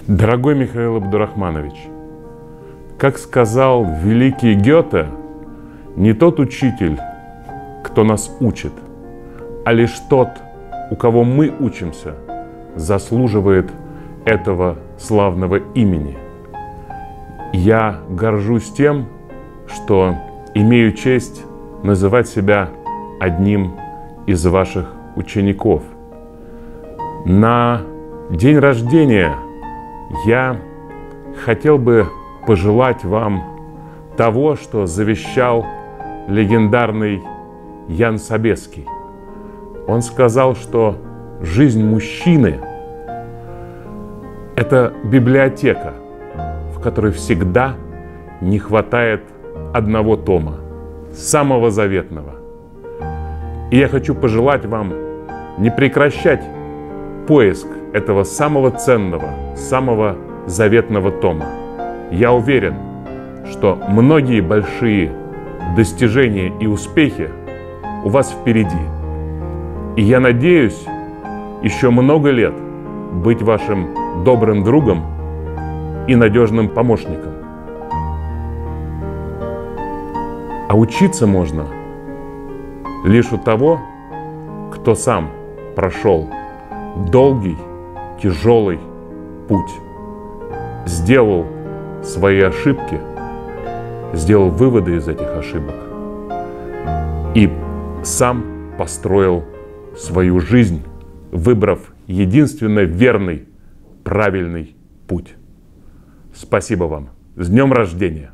Дорогой Михаил Абдурахманович, как сказал великий Гёте, не тот учитель, кто нас учит, а лишь тот, у кого мы учимся, заслуживает этого славного имени. Я горжусь тем, что имею честь называть себя одним из ваших учеников. На день рождения я хотел бы пожелать вам того, что завещал легендарный Ян Собеский. Он сказал, что жизнь мужчины – это библиотека, в которой всегда не хватает одного тома, самого заветного. И я хочу пожелать вам не прекращать поиск этого самого ценного, самого заветного тома. Я уверен, что многие большие достижения и успехи у вас впереди. И я надеюсь еще много лет быть вашим добрым другом и надежным помощником. А учиться можно лишь у того, кто сам прошел долгий, тяжелый путь, сделал свои ошибки, сделал выводы из этих ошибок и сам построил свою жизнь, выбрав единственно верный, правильный путь. Спасибо вам. С днем рождения!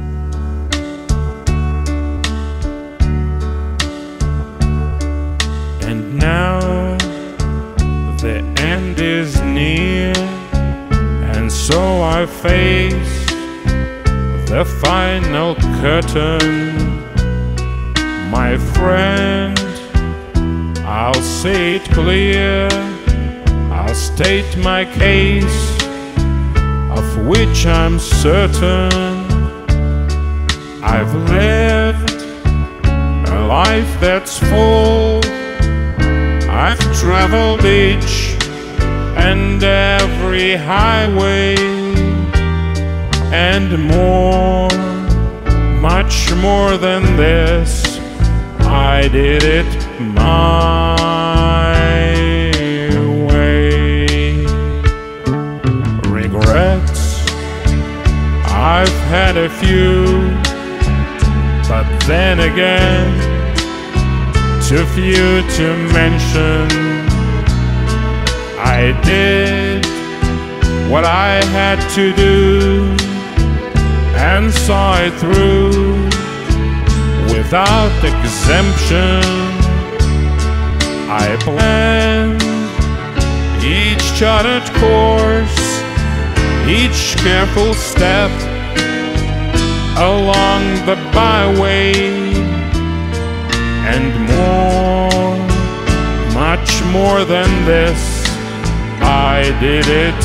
And now the end is near, and so I face the final curtain. My friend, I'll say it clear, I'll state my case, of which I'm certain. I've lived a life that's full, I've traveled each and every highway and more, much more than this. I did it my way. Regrets, I've had a few, but then again, too few to mention. I did what I had to do and saw it through without exemption. I planned each charted course, each careful step along the byway, and more, much more than this, I did it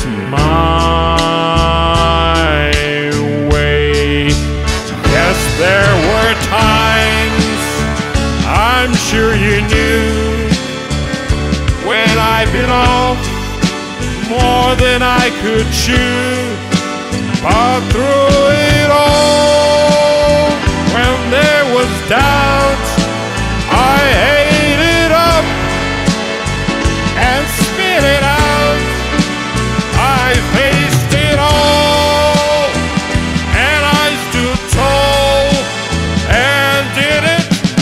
my way. Yes, there were times, I'm sure you knew, when I bit off more than I could chew. But through it all, when there was doubt, I ate it up and spit it out. I faced it all, and I stood tall and did it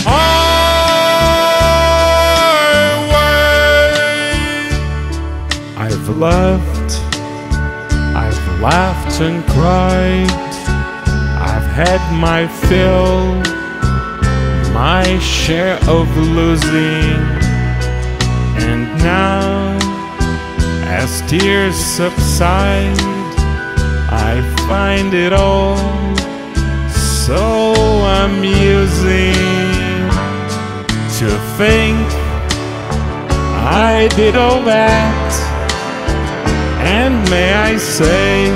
my way. I've loved, I've laughed and cried, I've had my fill, my share of losing, and now, as tears subside, I find it all so amusing to think I did all that, and may I say,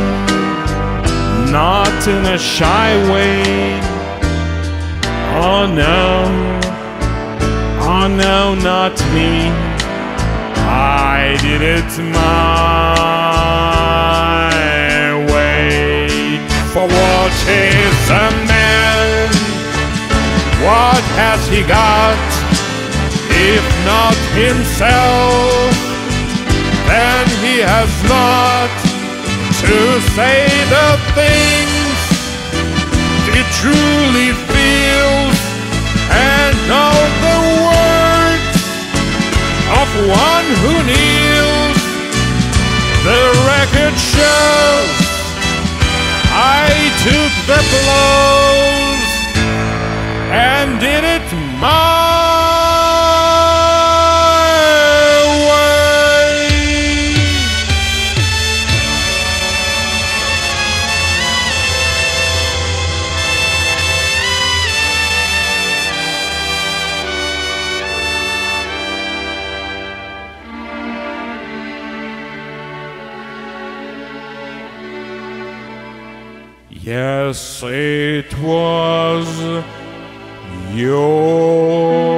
not in a shy way. Oh no, not me. I did it my The man, what has he got? If not himself, then he has not to say the things he truly feels, and know the words of one who kneels. The record shows I took the blows and did it my way. Yes, it was your